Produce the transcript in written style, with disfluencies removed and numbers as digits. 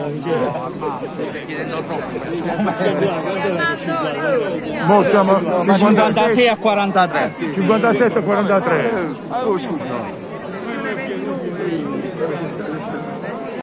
chiedendo troppo. Mo siamo 56 a 43. 57 a 43. Oh, scusa.